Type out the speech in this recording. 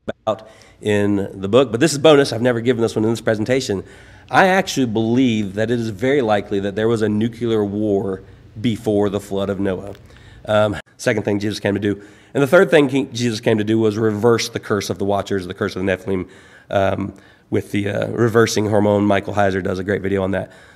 about in the book, but this is bonus. I've never given this one in this presentation. I actually believe that it is very likely that there was a nuclear war before the flood of Noah. Second thing Jesus came to do. And the third thing Jesus came to do was reverse the curse of the Watchers, the curse of the Nephilim, with the reversing hormone. Michael Heiser does a great video on that.